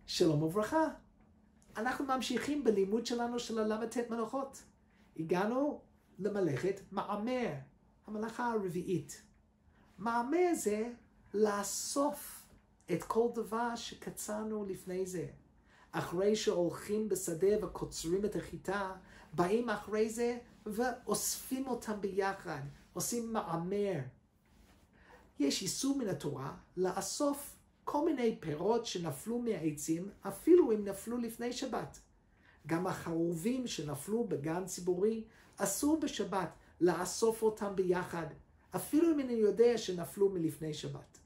שלום וברכה. אנחנו ממשיכים בלימוד שלנו של ל"ט מלאכות. הגענו למלאכת מעמר, המלאכה הרביעית. מעמר זה לאסוף את כל דבר שקצרנו לפני זה. אחרי שהולכים בשדה וקוצרים את החיטה, באים אחרי זה ואוספים אותם ביחד, עושים מעמר. יש איסור מן התורה לאסוף כל מיני פירות שנפלו מהעצים, אפילו אם נפלו לפני שבת. גם החרובים שנפלו בגן ציבורי, אסור בשבת לאסוף אותם ביחד, אפילו אם אני יודע שנפלו מלפני שבת.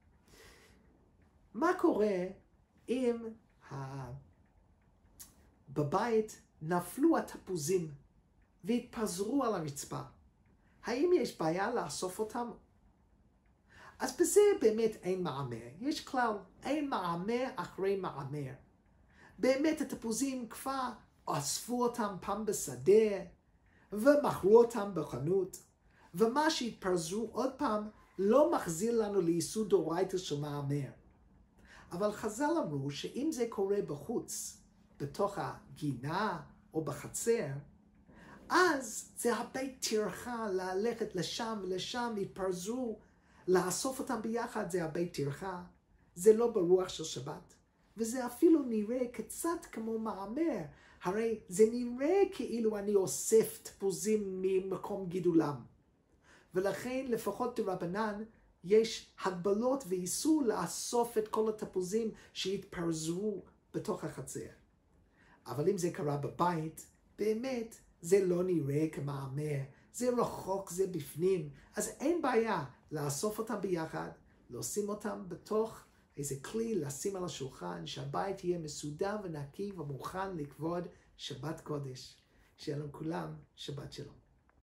מה קורה אם בבית נפלו התפוזים והתפזרו על הרצפה? האם יש בעיה לאסוף אותם? אז בזה באמת אין מעמר. יש כלל, אין מעמר אחרי מעמר. באמת התפוזים כבר אספו אותם פעם בשדה, ומכרו אותם בחנות, ומה שהתפזרו עוד פעם לא מחזיר לנו לאיסור דאורייתא של מעמר. אבל חז"ל אמרו שאם זה קורה בחוץ, בתוך הגינה או בחצר, אז זה הרבה טרחה ללכת לשם ולשם, התפזרו, לאסוף אותם ביחד זה הרבה טרחה, זה לא ברוח של שבת, וזה אפילו נראה קצת כמו מעמר, הרי זה נראה כאילו אני אוסף תפוזים ממקום גידולם. ולכן לפחות דרבנן יש הגבלות ואיסור לאסוף את כל התפוזים שהתפזרו בתוך החצר. אבל אם זה קרה בבית, באמת זה לא נראה כמעמר, זה רחוק, זה בפנים, אז אין בעיה לאסוף אותם ביחד, לשים אותם בתוך איזה כלי, לשים על השולחן, שהבית יהיה מסודר ונקי ומוכן לכבוד שבת קודש. שיהיה לנו כולם שבת שלום.